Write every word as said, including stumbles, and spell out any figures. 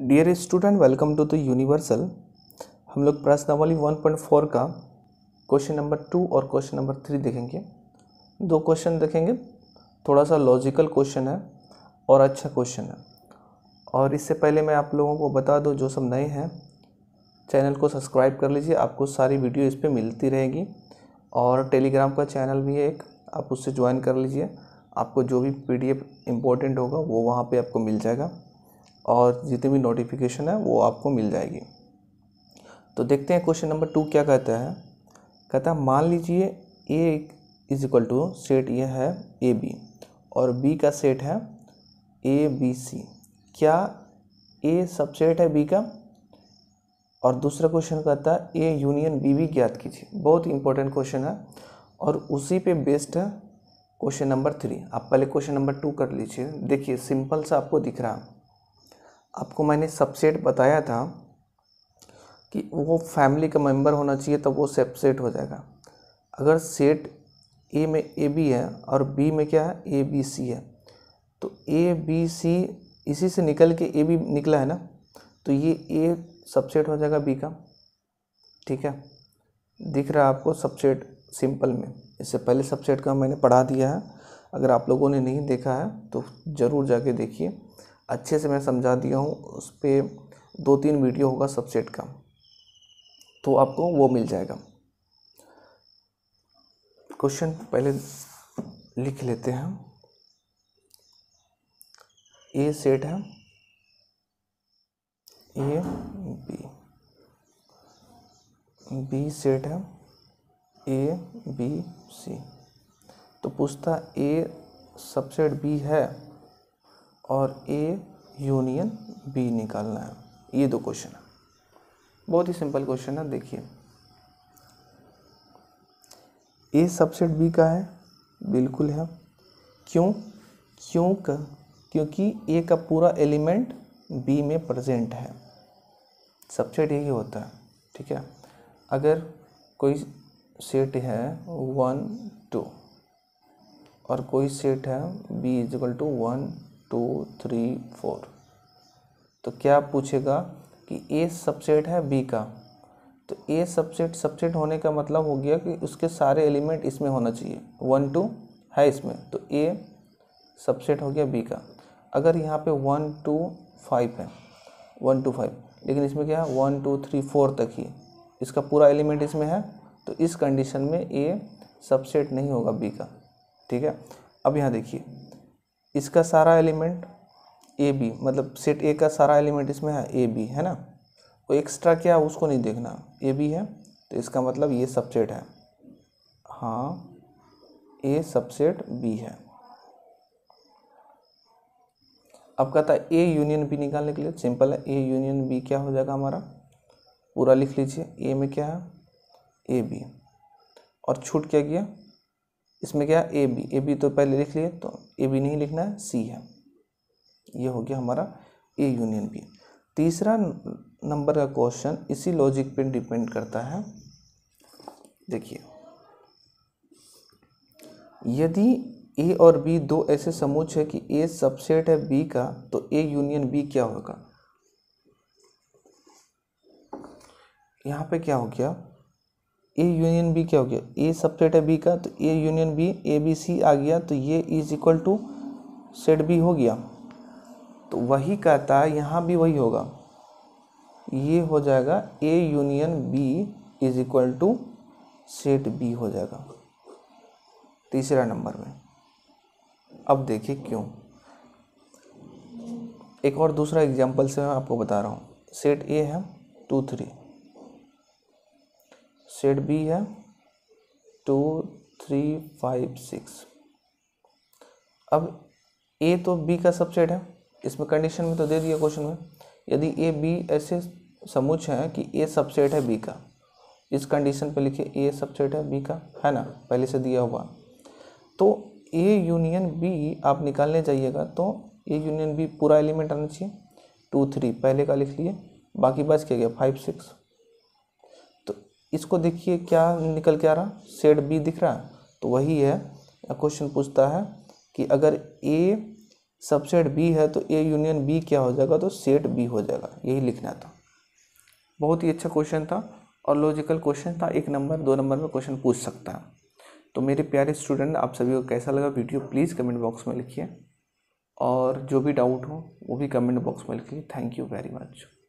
Dear student, welcome to the universal. हम लोग प्रश्नावली वन पॉइंट फोर का क्वेश्चन नंबर टू और क्वेश्चन नंबर थ्री देखेंगे। दो क्वेश्चन देखेंगे, थोड़ा सा लॉजिकल क्वेश्चन है और अच्छा क्वेश्चन है। और इससे पहले मैं आप लोगों को बता दूं, जो सब नए हैं चैनल को सब्सक्राइब कर लीजिए, आपको सारी वीडियो इस पर मिलती रहेगी। और टेलीग्राम का चैनल भी है एक, आप उससे ज्वाइन कर लीजिए। आपको जो भी पीडीएफ इम्पोर्टेंट होगा वो वहाँ पे आपको मिल जाएगा और जितनी भी नोटिफिकेशन है वो आपको मिल जाएगी। तो देखते हैं क्वेश्चन नंबर टू क्या कहता है। कहता है मान लीजिए A is equal to set ये है ए बी और बी का सेट है ए बी सी। क्या ए सबसेट है बी का? और दूसरा क्वेश्चन कहता है ए यूनियन बी भी ज्ञात कीजिए। बहुत इंपॉर्टेंट क्वेश्चन है और उसी पे बेस्ड है क्वेश्चन नंबर थ्री। आप पहले क्वेश्चन नंबर टू कर लीजिए। देखिए सिंपल सा आपको दिख रहा है। आपको मैंने सबसेट बताया था कि वो फैमिली का मेंबर होना चाहिए तब वो सबसेट हो जाएगा। अगर सेट ए में ए बी है और बी में क्या है ए बी सी है, तो ए बी सी इसी से निकल के ए बी निकला है ना, तो ये ए सबसेट हो जाएगा बी का। ठीक है, दिख रहा है आपको सबसेट सिंपल में। इससे पहले सबसेट का मैंने पढ़ा दिया है, अगर आप लोगों ने नहीं देखा है तो ज़रूर जाके देखिए, अच्छे से मैं समझा दिया हूँ। उस पर दो तीन वीडियो होगा सबसेट का, तो आपको वो मिल जाएगा। क्वेश्चन पहले लिख लेते हैं। ए सेट है ए बी, बी सेट है ए बी सी। तो पूछता ए सबसेट बी है और ए यूनियन बी निकालना है। ये दो क्वेश्चन है, बहुत ही सिंपल क्वेश्चन है। देखिए ए सबसेट बी का है, बिल्कुल है। क्यों क्यों का? क्योंकि ए का पूरा एलिमेंट बी में प्रेजेंट है। सबसेट यही होता है। ठीक है, अगर कोई सेट है वन टू और कोई सेट है B is equal to one two three four, तो क्या पूछेगा कि ए सबसेट है बी का। तो ए सबसेट सबसेट होने का मतलब हो गया कि उसके सारे एलिमेंट इसमें होना चाहिए। वन टू है इसमें, तो ए सबसेट हो गया बी का। अगर यहाँ पे वन टू फाइव है, वन टू फाइव, लेकिन इसमें क्या है वन टू थ्री फोर तक ही इसका पूरा एलिमेंट इसमें है, तो इस कंडीशन में ए सबसेट नहीं होगा बी का। ठीक है, अब यहाँ देखिए इसका सारा एलिमेंट ए बी, मतलब सेट ए का सारा एलिमेंट इसमें है ए बी है ना, कोई एक्स्ट्रा क्या उसको नहीं देखना, ए बी है, तो इसका मतलब ये सबसेट है। हाँ, ए सबसेट बी है। अब कहता है ए यूनियन बी निकालने के लिए सिंपल है। ए यूनियन बी क्या हो जाएगा हमारा, पूरा लिख लीजिए। ए में क्या है ए बी, और छूट क्या गया इसमें क्या है ए बी। ए बी तो पहले लिख लिए, तो ए बी नहीं लिखना है, सी है। ये हो गया हमारा ए यूनियन बी। तीसरा नंबर का क्वेश्चन इसी लॉजिक पे डिपेंड करता है। देखिए यदि ए और बी दो ऐसे समूह है कि ए सबसेट है बी का, तो ए यूनियन बी क्या होगा। यहाँ पे क्या हो गया, ए यूनियन बी क्या हो गया, ए सबसेट है बी का, तो A union B A B C आ गया, तो ये is equal to set B हो गया। तो वही कहता है यहाँ भी वही होगा, ये हो जाएगा A union B is equal to set B हो जाएगा तीसरा नंबर में। अब देखिए क्यों, एक और दूसरा एग्जांपल से मैं आपको बता रहा हूँ। सेट ए है टू थ्री, सेट बी है टू थ्री फाइव सिक्स। अब ए तो बी का सबसेट है, इसमें कंडीशन में तो दे दिया क्वेश्चन में। यदि ए बी ऐसे समूह हैं कि ए सबसेट है बी का, इस कंडीशन पे लिखिए ए सबसेट है बी का, है ना, पहले से दिया हुआ। तो ए यूनियन बी आप निकालने जाइएगा तो ए यूनियन बी पूरा एलिमेंट आना चाहिए। टू थ्री पहले का लिख लिए, बाकी बच के गया फाइव सिक्स। तो इसको देखिए क्या निकल के आ रहा, सेट बी दिख रहा है, तो वही है। क्वेश्चन पूछता है कि अगर ए सबसेट बी है तो ए यूनियन बी क्या हो जाएगा, तो सेट बी हो जाएगा, यही लिखना था। बहुत ही अच्छा क्वेश्चन था और लॉजिकल क्वेश्चन था, एक नंबर दो नंबर में क्वेश्चन पूछ सकता है। तो मेरे प्यारे स्टूडेंट, आप सभी को कैसा लगा वीडियो प्लीज़ कमेंट बॉक्स में लिखिए, और जो भी डाउट हो वो भी कमेंट बॉक्स में लिखिए। Thank you very much.